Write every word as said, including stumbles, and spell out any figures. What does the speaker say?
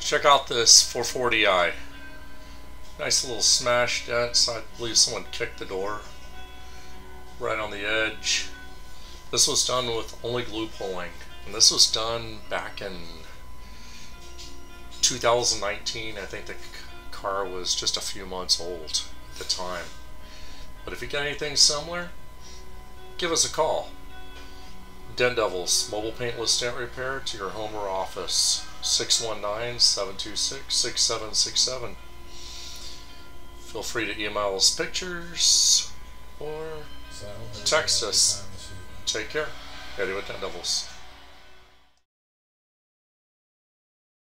Check out this four forty i. Nice little smash dent. I believe someone kicked the door right on the edge. This was done with only glue pulling, and this was done back in two thousand nineteen. I think the car was just a few months old at the time. But if you got anything similar, give us a call. Den Devils, mobile paintless dent repair to your home or office. six one nine, seven two six, six seven six seven. Feel free to email us pictures or text us. Take care. Eddie with Den Devils.